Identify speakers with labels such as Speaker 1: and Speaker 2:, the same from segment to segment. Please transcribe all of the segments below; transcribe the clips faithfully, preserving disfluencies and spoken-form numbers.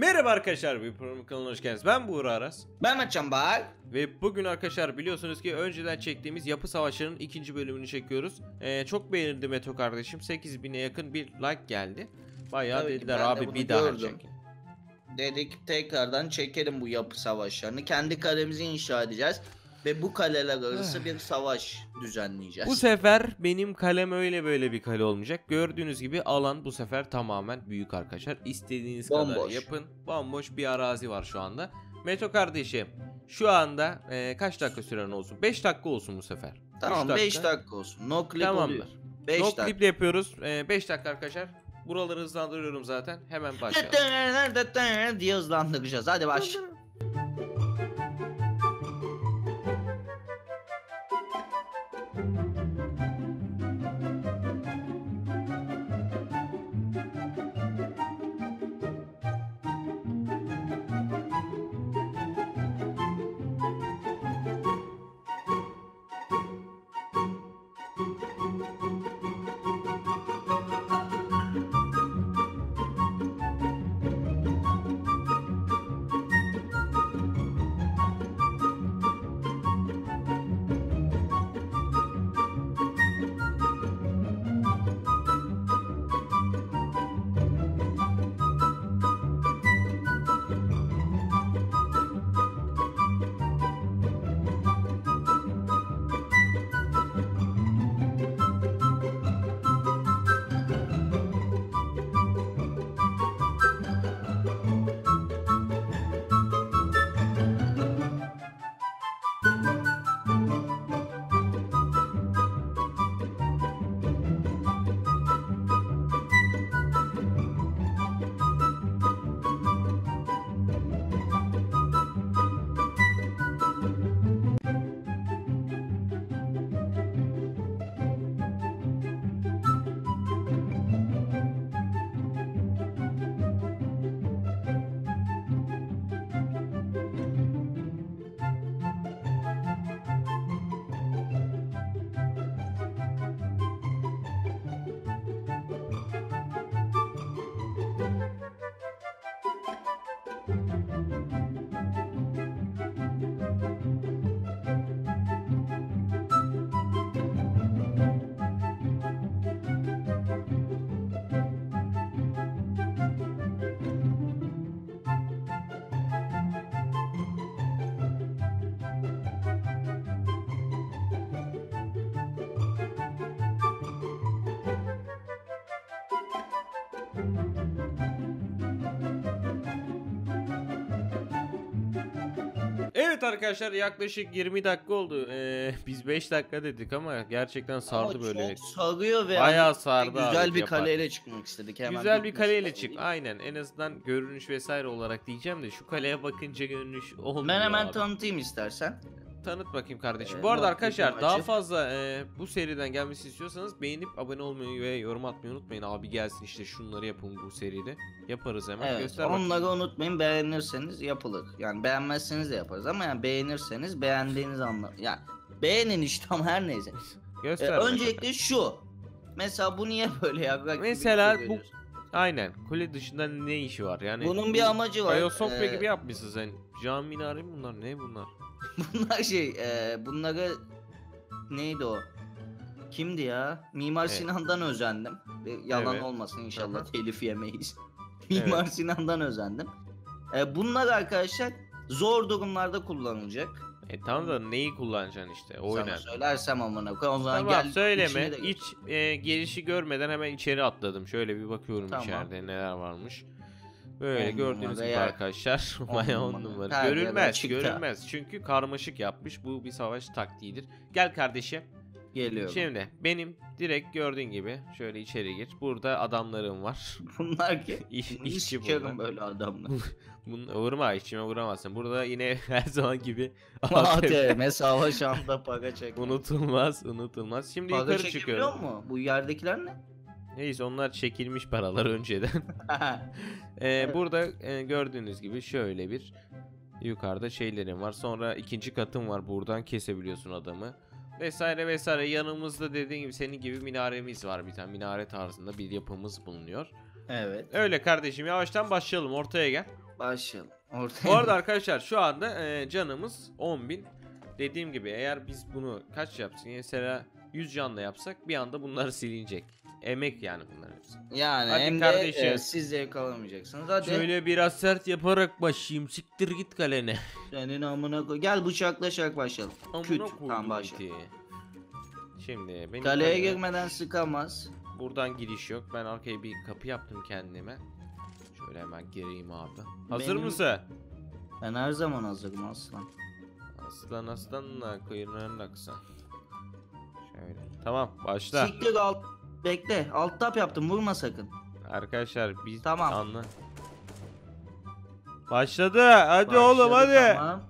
Speaker 1: Merhaba arkadaşlar, bir program kanalına hoş geldiniz. Ben Buğra Aras.
Speaker 2: Ben Mertcan Bahar.
Speaker 1: Ve bugün arkadaşlar biliyorsunuz ki önceden çektiğimiz Yapı Savaşları'nın ikinci bölümünü çekiyoruz. Ee, çok beğenildi Meto kardeşim. sekiz bine yakın bir like geldi. Bayağı
Speaker 2: Tabii
Speaker 1: dediler
Speaker 2: ben de
Speaker 1: abi
Speaker 2: bunu
Speaker 1: bir daha
Speaker 2: gördüm.
Speaker 1: çekin.
Speaker 2: Dedik tekrardan çekelim bu yapı savaşlarını. Kendi kalemizi inşa edeceğiz. Ve bu kaleler arası bir savaş düzenleyeceğiz.
Speaker 1: Bu sefer benim kalem öyle böyle bir kale olmayacak. Gördüğünüz gibi alan bu sefer tamamen büyük arkadaşlar. İstediğiniz kadar
Speaker 2: Bomboş.
Speaker 1: yapın. Bomboş bir arazi var şu anda. Meto kardeşim şu anda e, kaç dakika süren olsun? beş dakika olsun bu sefer.
Speaker 2: Tamam,
Speaker 1: Üç
Speaker 2: beş dakika olsun. No clip
Speaker 1: Tamamdır.
Speaker 2: oluyor. beş
Speaker 1: No
Speaker 2: dakika.
Speaker 1: clip yapıyoruz. beş dakika arkadaşlar. Buraları hızlandırıyorum zaten. Hemen başlayalım.
Speaker 2: diye hızlandıracağız. Hadi baş.
Speaker 1: Evet arkadaşlar, yaklaşık yirmi dakika oldu. Ee, biz beş dakika dedik ama gerçekten sardı
Speaker 2: Ama
Speaker 1: böyle.
Speaker 2: çok sarıyor ve
Speaker 1: Bayağı
Speaker 2: hani
Speaker 1: sardı
Speaker 2: güzel
Speaker 1: abi,
Speaker 2: bir
Speaker 1: yapar.
Speaker 2: kaleyle çıkmak istedik. Hemen
Speaker 1: Güzel bir
Speaker 2: bitmiş
Speaker 1: kaleyle
Speaker 2: yani.
Speaker 1: çık. Aynen, en azından görünüş vesaire olarak diyeceğim de şu kaleye bakınca görünüş olmuyor
Speaker 2: Ben hemen
Speaker 1: abi.
Speaker 2: tanıtayım istersen.
Speaker 1: Tanıt bakayım kardeşim.
Speaker 2: Ee,
Speaker 1: Bu arada
Speaker 2: not
Speaker 1: arkadaşlar
Speaker 2: listemi
Speaker 1: daha
Speaker 2: açıp-
Speaker 1: fazla e, bu seriden gelmesi istiyorsanız beğenip abone olmayı ve yorum atmayı unutmayın. Abi gelsin işte şunları yapın bu seride. Yaparız hemen.
Speaker 2: Evet,
Speaker 1: Göster bakayım.
Speaker 2: onları unutmayın, beğenirseniz yapılır. Yani beğenmezseniz de yaparız ama yani beğenirseniz beğendiğiniz anla. Yani beğenin işte ama her neyse. Ee,
Speaker 1: Göster bakayım.
Speaker 2: öncelikle şu. Mesela bu niye böyle yaprak gibi
Speaker 1: Mesela
Speaker 2: gibi
Speaker 1: bu-
Speaker 2: görüyorsun?
Speaker 1: Aynen. Kule dışında ne işi var? Yani
Speaker 2: Bunun bir amacı var.
Speaker 1: Ayasofya
Speaker 2: Ee,
Speaker 1: gibi yapmışsın sen. Cami minare mi bunlar? Ne bunlar?
Speaker 2: Bunlar şey, e, bunları neydi o? Kimdi ya? Mimar
Speaker 1: Evet.
Speaker 2: Sinan'dan özendim. Bir yalan
Speaker 1: Evet.
Speaker 2: olmasın inşallah,
Speaker 1: Aha.
Speaker 2: telif yemeyiz.
Speaker 1: Evet.
Speaker 2: Mimar Sinan'dan özendim. E, bunlar arkadaşlar zor durumlarda kullanılacak.
Speaker 1: E tamam da neyi kullanacaksın işte? O
Speaker 2: Sana
Speaker 1: önemli.
Speaker 2: söylersem amına koyayım. O zaman
Speaker 1: Tamam
Speaker 2: gel
Speaker 1: söyleme.
Speaker 2: içine de gir.
Speaker 1: Hiç e, gelişi görmeden hemen içeri atladım. Şöyle bir bakıyorum
Speaker 2: Tamam.
Speaker 1: içeride neler varmış. Böyle
Speaker 2: On
Speaker 1: gördüğünüz
Speaker 2: numara
Speaker 1: gibi
Speaker 2: ya.
Speaker 1: arkadaşlar.
Speaker 2: On
Speaker 1: Bayağı on
Speaker 2: numara.
Speaker 1: numara.
Speaker 2: Her yerden
Speaker 1: Görülmez,
Speaker 2: çıktı.
Speaker 1: görülmez. Çünkü karmaşık yapmış. Bu bir savaş taktiğidir. Gel kardeşim.
Speaker 2: Geliyorum.
Speaker 1: Şimdi benim direkt gördüğün gibi şöyle içeri gir. Burada adamlarım var.
Speaker 2: Bunlar ki.
Speaker 1: İş,
Speaker 2: Bunu
Speaker 1: işçi
Speaker 2: sikerim
Speaker 1: bunlar.
Speaker 2: böyle adamlar.
Speaker 1: Bunu vurma, içime vuramazsın. Burada yine her zaman gibi
Speaker 2: A T M savaş anda para çekmek.
Speaker 1: unutulmaz, unutulmaz. Şimdi
Speaker 2: Para
Speaker 1: yukarı
Speaker 2: çekebiliyor
Speaker 1: çıkıyorum.
Speaker 2: mu? Bu yerdekiler ne?
Speaker 1: Neyse onlar çekilmiş paralar önceden. Ee,
Speaker 2: Evet.
Speaker 1: Burada e, gördüğünüz gibi şöyle bir yukarıda şeylerim var. Sonra ikinci katım var. Buradan kesebiliyorsun adamı. Vesaire vesaire. Yanımızda dediğim gibi senin gibi minaremiz var. Bir tane minare tarzında bir yapımız bulunuyor.
Speaker 2: Evet.
Speaker 1: Öyle kardeşim, yavaştan başlayalım. Ortaya gel.
Speaker 2: Başlayalım. Ortaya.
Speaker 1: Bu arada arkadaşlar şu anda e, canımız on bin. Dediğim gibi eğer biz bunu kaç yapsın mesela yüz canla yapsak bir anda bunlar silinecek. Emek yani bunlar hepsi.
Speaker 2: Yani
Speaker 1: Hadi
Speaker 2: hem
Speaker 1: kardeşim.
Speaker 2: de e, siz zevk alamayacaksınız. Hadi.
Speaker 1: Şöyle biraz sert yaparak başlayayım. Siktir git kalene.
Speaker 2: Senin amına koy. Gel bıçaklaşarak başlayalım.
Speaker 1: Amına
Speaker 2: Küt.
Speaker 1: koydum
Speaker 2: Tamam başla.
Speaker 1: iti. Şimdi benim
Speaker 2: Kaleye
Speaker 1: kaleye-
Speaker 2: girmeden sıkamaz.
Speaker 1: Buradan giriş yok. Ben arkaya bir kapı yaptım kendime. Şöyle hemen gireyim abi. Hazır
Speaker 2: Benim-
Speaker 1: mısın?
Speaker 2: Ben her zaman hazırım aslan.
Speaker 1: Aslan aslanla kuyruğun aksan. Şöyle. Tamam başla.
Speaker 2: Siktir alt. Bekle. Alt tap yaptım. Vurma sakın.
Speaker 1: Arkadaşlar biz
Speaker 2: Tamam.
Speaker 1: anla. Başladı. Hadi
Speaker 2: Başladı,
Speaker 1: oğlum hadi.
Speaker 2: Tamam.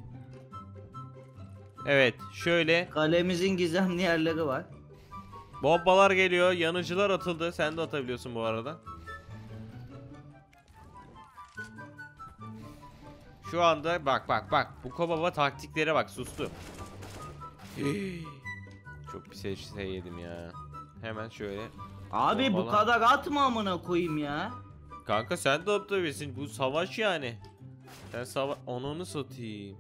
Speaker 1: Evet şöyle
Speaker 2: Kalemizin gizemli yerleri var.
Speaker 1: bombalar geliyor. Yanıcılar atıldı. Sen de atabiliyorsun bu arada. Şu anda bak bak bak. Bu kobaba taktiklere bak sustu. Çok bir şey, şey yedim ya. Hemen şöyle.
Speaker 2: Abi bu
Speaker 1: Bombala.
Speaker 2: kadar atma amına koyayım ya.
Speaker 1: Kanka sen de atabilirsin. Bu savaş yani. Sen savaş... Ananı satayım.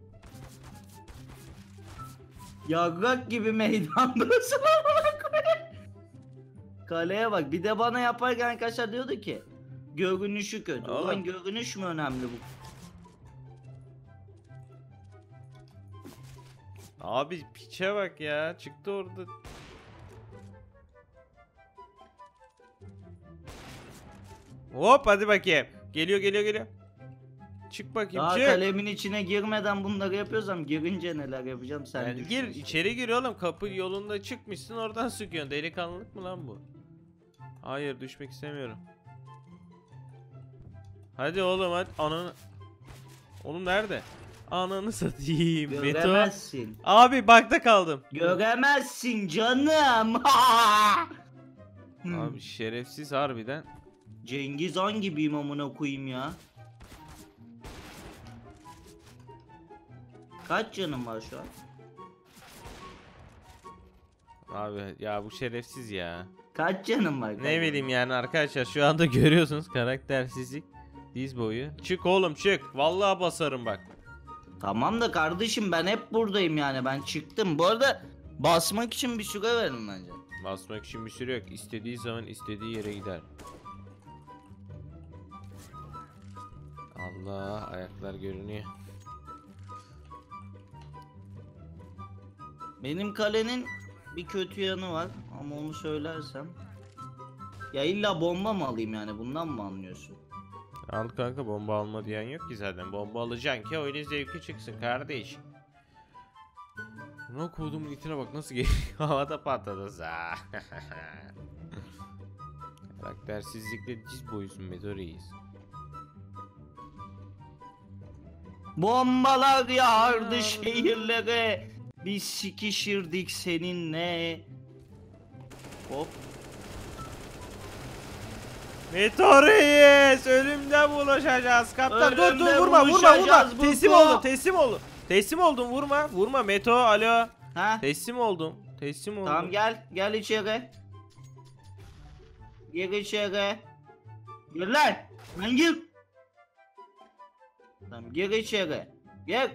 Speaker 2: Yarrak gibi meydandasın amına koyayım. Kaleye bak. Bir de bana yaparken arkadaşlar diyordu ki görünüşü kötü.
Speaker 1: Oğlum.
Speaker 2: Ulan görünüş mü önemli bu?
Speaker 1: Abi piçe bak ya. Çıktı orada. Hop hadi bakayım. Geliyor geliyor geliyor. Çık bakayım
Speaker 2: Daha
Speaker 1: çık.
Speaker 2: kalemin içine girmeden bunları yapıyorsam girince neler yapacağım sen
Speaker 1: Yani
Speaker 2: düşün.
Speaker 1: gir içeri gir oğlum, kapı yolunda çıkmışsın oradan sıkıyorsun. Delikanlılık mı lan bu? Hayır düşmek istemiyorum. Hadi oğlum hadi ananı. Oğlum nerede? Ananı satayım. Beto.
Speaker 2: Göremezsin.
Speaker 1: Abi bakta kaldım.
Speaker 2: Göremezsin canım.
Speaker 1: Abi şerefsiz harbiden.
Speaker 2: Cengiz Han gibiyim amına koyayım ya. Kaç canım var şu an?
Speaker 1: Abi ya bu şerefsiz ya.
Speaker 2: Kaç canım var?
Speaker 1: Ne bileyim yani arkadaşlar şu anda görüyorsunuz karaktersizlik. Diz boyu. Çık oğlum çık. Vallahi basarım bak.
Speaker 2: Tamam da kardeşim ben hep buradayım yani, ben çıktım. Bu arada basmak için bir süre verin bence.
Speaker 1: Basmak için bir süre yok. İstediği zaman istediği yere gider. Allah ayaklar görünüyor.
Speaker 2: Benim kalenin bir kötü yanı var ama onu söylersem. Ya illa bomba mı alayım yani, bundan mı anlıyorsun?
Speaker 1: Al kanka, bomba alma diyen yok ki zaten. Bomba alacaksın ki öyle zevki çıksın kardeş. Ne kodumun itine bak nasıl geliyor. Havada patladı za. Karaktersizlikle diz boyusun Medo Reis.
Speaker 2: Bombalar yağardı şehirlere, biz sikişirdik seninle. Hop.
Speaker 1: Medo Reis, ölümden bulaşacağız kaptan. Dur dur
Speaker 2: Ölümden
Speaker 1: vurma vurma vurma.
Speaker 2: buluşacağız,
Speaker 1: Teslim
Speaker 2: Buko.
Speaker 1: oldum teslim oldum. Teslim oldum, vurma vurma Meto, alo.
Speaker 2: Ha?
Speaker 1: Teslim oldum. Teslim oldum.
Speaker 2: Tamam gel, gel içeri. Gir içeri. Gir lan. Lan gir. Tamam gir içeri. Gir.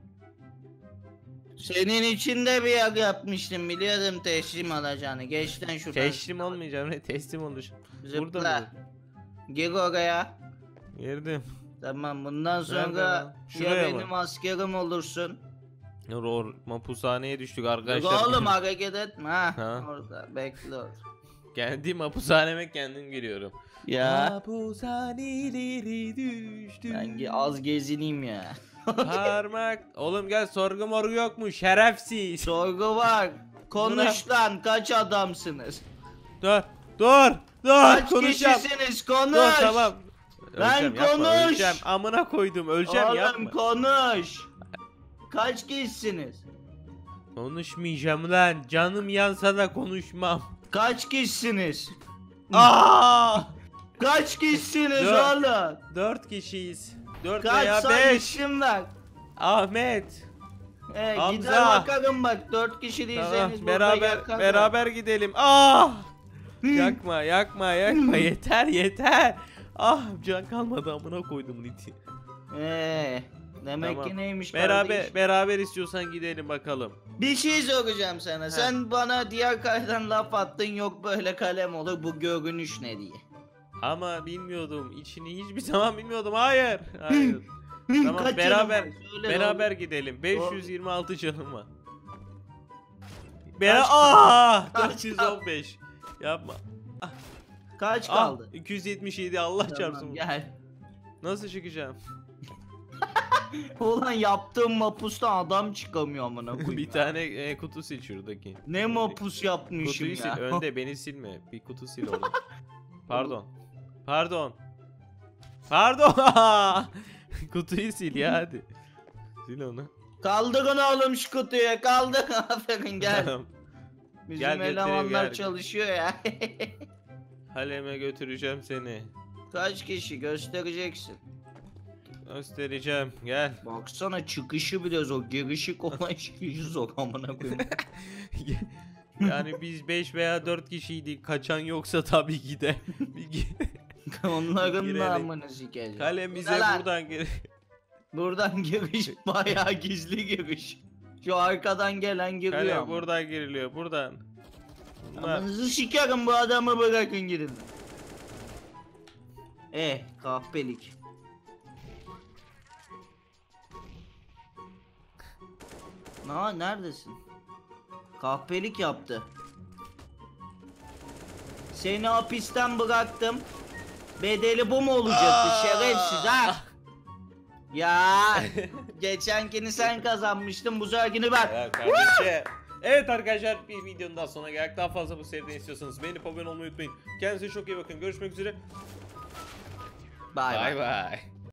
Speaker 2: Senin için de bir yer yapmıştım, biliyorum teslim alacağını. Geç lan şuradan.
Speaker 1: Teslim olmayacağım ne teslim olacağım. Burada
Speaker 2: Zıpla.
Speaker 1: mı?
Speaker 2: Gir oraya.
Speaker 1: Girdim.
Speaker 2: Tamam, bundan
Speaker 1: Nerede
Speaker 2: sonra
Speaker 1: lan? Şuraya
Speaker 2: ya
Speaker 1: mı?
Speaker 2: benim askerim olursun.
Speaker 1: Ror mapushaneye düştük
Speaker 2: Yok
Speaker 1: arkadaşlar.
Speaker 2: oğlum hareket etme ha.
Speaker 1: Ha?
Speaker 2: Orada bekle orada.
Speaker 1: Kendi mapushaneme kendim giriyorum.
Speaker 2: Ya
Speaker 1: Mapushaneleri düştü.
Speaker 2: ben ge- az gezineyim ya.
Speaker 1: Parmak. Oğlum gel, sorgu morgu yok mu şerefsiz.
Speaker 2: Sorgu var. Konuş lan, kaç adamsınız?
Speaker 1: Dur dur dur
Speaker 2: Kaç
Speaker 1: konuşacağım.
Speaker 2: kişisiniz, konuş.
Speaker 1: Dur tamam.
Speaker 2: Lan
Speaker 1: Öleceğim, yapma,
Speaker 2: konuş.
Speaker 1: Öleceğim. Amına koydum öleceğim
Speaker 2: Oğlum
Speaker 1: yapma.
Speaker 2: konuş. Kaç kişisiniz?
Speaker 1: Konuşmayacağım lan. Canım yansa da konuşmam.
Speaker 2: Kaç kişisiniz?
Speaker 1: Aa!
Speaker 2: Kaç kişisiniz
Speaker 1: Dur.
Speaker 2: oğlum?
Speaker 1: Dört kişiyiz. Dört
Speaker 2: Kaç
Speaker 1: veya
Speaker 2: say
Speaker 1: beş.
Speaker 2: isim ver.
Speaker 1: Ahmet.
Speaker 2: Ee,
Speaker 1: Hamza.
Speaker 2: gider bakalım bak, dört kişi değilseniz
Speaker 1: Tamam,
Speaker 2: burada
Speaker 1: beraber
Speaker 2: yakarım.
Speaker 1: beraber gidelim. Ah!
Speaker 2: Hı.
Speaker 1: Yakma, yakma, yakma. Yeter, yeter. Ah, can kalmadı amına koydum iti.
Speaker 2: Ee, demek
Speaker 1: Tamam.
Speaker 2: ki neymiş
Speaker 1: Beraber
Speaker 2: kardeş?
Speaker 1: beraber istiyorsan gidelim bakalım.
Speaker 2: Bir şey soracağım sana. Sen bana diğer kaleden laf attın, yok böyle kalem olur, bu görünüş ne diye.
Speaker 1: Ama bilmiyordum. İçini hiçbir zaman bilmiyordum. Hayır. Hayır. Tamam
Speaker 2: Kaç
Speaker 1: beraber
Speaker 2: canın var? Söyle
Speaker 1: beraber
Speaker 2: oğlum.
Speaker 1: gidelim. beş yüz yirmi altı canım var. Bera Aa
Speaker 2: Kaç
Speaker 1: dört yüz on beş. Yapma.
Speaker 2: Kaç
Speaker 1: Ah,
Speaker 2: kaldı?
Speaker 1: iki yüz yetmiş yedi Allah
Speaker 2: Tamam,
Speaker 1: çarpsın.
Speaker 2: gel.
Speaker 1: Nasıl çıkacağım?
Speaker 2: Ulan yaptığım mapusta adam çıkamıyor amına koyayım.
Speaker 1: Bir
Speaker 2: ya.
Speaker 1: tane e, kutu sil şuradaki.
Speaker 2: Ne mapus yapmışım
Speaker 1: Kutuyu sil.
Speaker 2: ya.
Speaker 1: Önde beni silme. Bir kutu sil orada. Pardon. Pardon. Pardon. Kutuyu sil ya hadi. Sil onu.
Speaker 2: Kaldırın oğlum şu kutuyu, kaldır. Aferin gel.
Speaker 1: Tamam.
Speaker 2: Bizim
Speaker 1: Gel götüreyim,
Speaker 2: elemanlar
Speaker 1: gel.
Speaker 2: çalışıyor ya.
Speaker 1: Haleme götüreceğim seni.
Speaker 2: Kaç kişi göstereceksin?
Speaker 1: Göstereceğim. Gel.
Speaker 2: Baksana çıkışı bile zor. Girişi kolay, çıkışı zor amına koyayım.
Speaker 1: Yani biz beş veya dört kişiydik. Kaçan yoksa tabii ki de. Bir gi-
Speaker 2: Onların
Speaker 1: Girelim.
Speaker 2: da amına sikeceğim.
Speaker 1: Kalem bize
Speaker 2: Buralar.
Speaker 1: buradan gel.
Speaker 2: Buradan giriş bayağı gizli giriş. Şu arkadan gelen giriyor
Speaker 1: Kalem
Speaker 2: ama.
Speaker 1: buradan giriliyor. Buradan. Bunlar.
Speaker 2: Amanızı sikerim, bu adamı bırakın gidin. Eh kahpelik. Na neredesin? Kahpelik yaptı. Seni hapisten bıraktım. Bedeli bu mu olacaktı şerefsiz ha? Ya geçenkini sen kazanmıştın, bu seferkini ben.
Speaker 1: Ya kardeşim. Evet arkadaşlar bir videonun daha sonuna geldik. Daha fazla bu seriden istiyorsanız beğenip abone olmayı unutmayın. Kendinize çok iyi bakın. Görüşmek üzere.
Speaker 2: Bay bay.
Speaker 1: Bay bay.